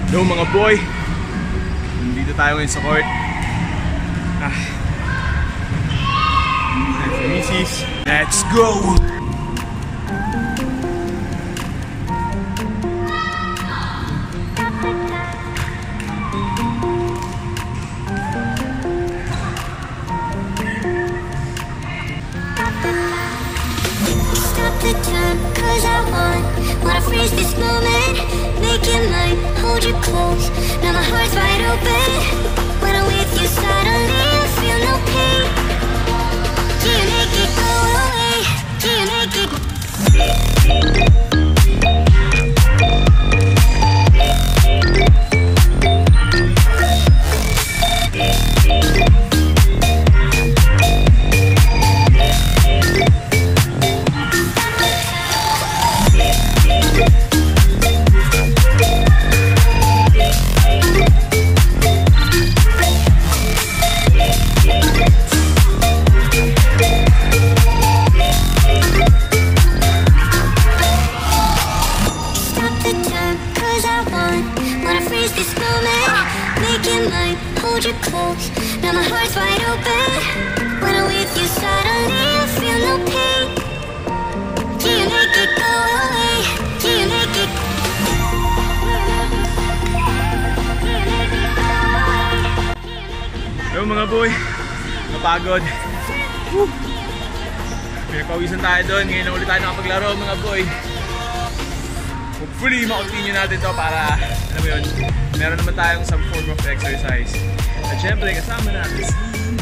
Hello mga boy, nandito tayo ngayon sa court. Let's go! Stop the time, cause I wanna freeze this moment. Make it mine, hold you close. Now my heart's wide open. When I'm with you suddenly I feel no pain. Do you make it go away? Do you make it? Hold you close, now my heart's wide open. When I'm with you suddenly I feel no pain. Do you make it go away? Do you make it? Hello mga boy, napagod. Pinagpawisan tayo doon, ngayon na ulit tayo nakapaglaro mga boy. Hopefully ma-continue natin to para, alam mo yun, meron naman tayong some form of exercise. At syempre, kasama natin si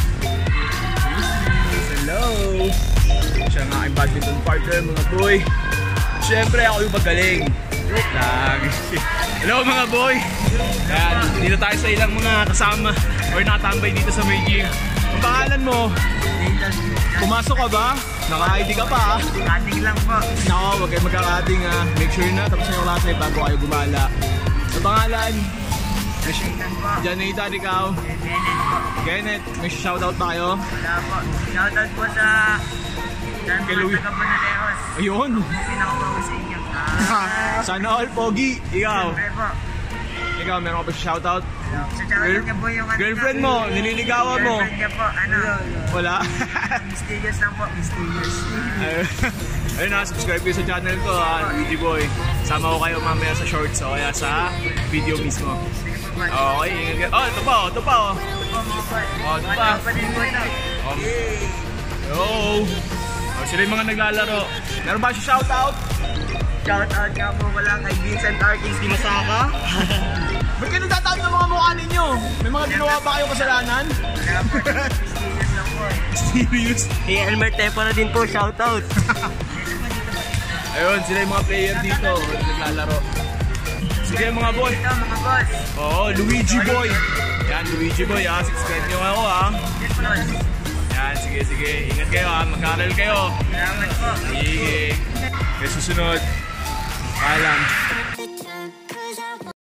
hello! Siya ang aking badminton partner mga boy. At syempre, ako yung magaling. Joke lang. Hello mga boy! Yan, dito tayo sa ilang mga kasama or nakatambay dito sa may gym. Ang pangalan mo? Pumasok ka ba? Naka-ID ka pa ha? Ating lang po. Nako, wag kayo magkakating ha. Make sure na, tapos na yung klase bago kayo gumala. Ang pangalan? Janita, ikaw? Kenneth, may shoutout ba kayo? Wala po. Shoutout po sa kay Louie. Ayun! Pinakabawa sa inyo. Sana all, Pogi. Ikaw? Siyempre po. Ikaw, meron ka ba shoutout? Sa shoutout niya po yung girlfriend mo, nililigawan mo. Girlfriend niya po, ano? Wala? Mysterious lang po, mysterious. Ayun na, subscribe kayo sa channel ko ha, Luigi Boy. Sama ko kayo mamaya sa shorts o kaya sa video mismo. Okay, ingat kayo. Oh, ito pa oh, ito pa oh. Oh, ito pa. Hello. Oh, sila yung mga naglalaro. Meron ba siya shoutout? Shoutout nga po wala kay Vincent Artings Dimasaka. Ba't kayo nagtataon ng mga mukha ninyo? May mga ginawa ba kayong kasalanan? Wala po, mysterious lang po. Serious? Hey, Elmer Tepora din po, shoutout. Ayun, sila yung mga player dito, naglalaro. Sige mga boy. Ito mga boss. Oo, Luigi Boy. Yan, Luigi Boy ha. Subscribe nyo ako ha. Yan, sige, sige. Ingat kayo ha. Mag-aaral kayo. Salamat po. Sige. Kaya susunod. Paalam.